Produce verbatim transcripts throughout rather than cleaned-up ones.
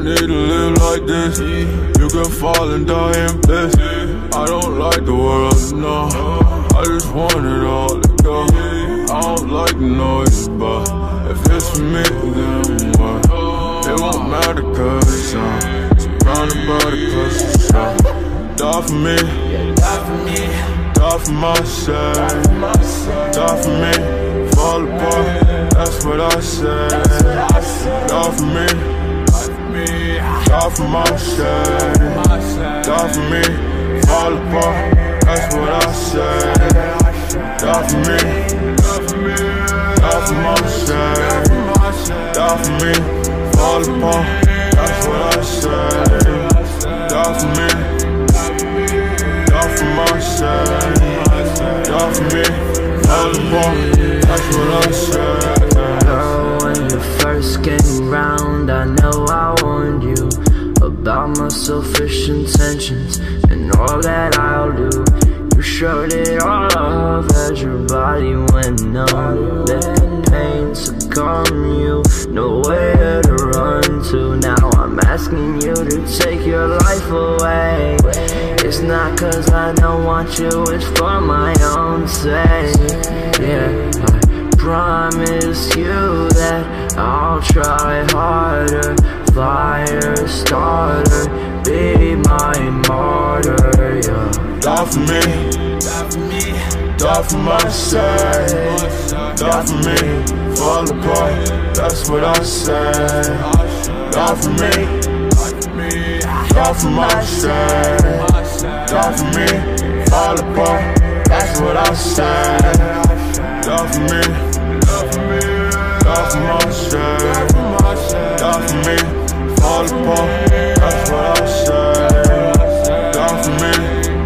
need to live like this. You can fall and die in bliss. I don't like the world, no. I just want it all to go. I don't like the noise, but if it's for me, then what? It won't matter cause I'm surrounded by the closest shot. Die for me, die for myself. Die for me, fall apart, that's what I said. Die for me, die for myself. Die for me, fall apart, that's what I said. Die for me, die for myself. Die for me, fall apart, that's what I said. Die for me, die for myself. Die for me, fall apart, that's what I said. Girl, when you first came round, I know I warned you about my selfish intentions and all that I'll do. You showed it all off as your body went numb. Let the pain succumb you, nowhere to run to. Now I'm asking you to take your life away. It's not cause I don't want you, it's for my own sake. Yeah, I promise you that I'll try harder. Fire starter, be my martyr, yeah. Die for me, die for myself. Die for me, fall apart, that's what I said. Die for me, die for myself. Die for me, fall apart, that's what I said. Die for me, die for myself. Die for me, fall apart, that's what I said. Die for me,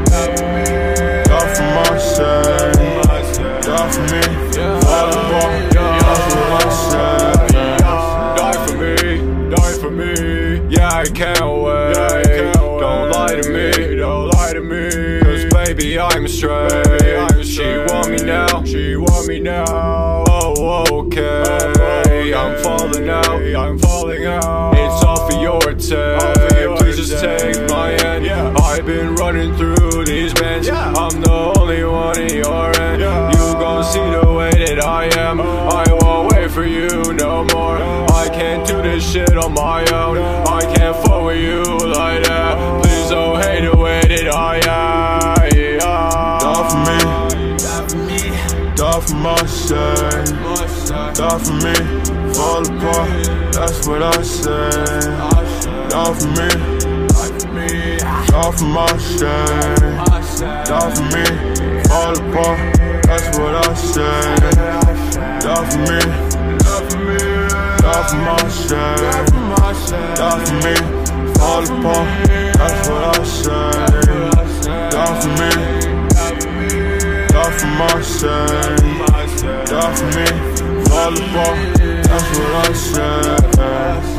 die for myself. Die for me, fall apart, that's what I said. Die for me, die for me. Yeah, I can't wait. Don't lie to me, don't lie to me. Cause baby, I'm straight. She want me now, she want me now. Oh, okay. I'm falling out, I'm falling out. It's all for your take. Please just take my hand. I've been running through these bands. I'm the only one in your end. You gon' see the way that I am. I won't wait for you no more. I can't do this shit on my own. I can't fuck with you like that. Please don't hate the way that I am. Die for me, die for myself. Die for me, fall apart, that's what I said. Die for me, die for myself. Die for me, fall apart, that's what I said. Die for me, die for myself. Die for me, fall apart, that's what I said. Die for me, die for myself. Die for me, fall apart, that's what I said.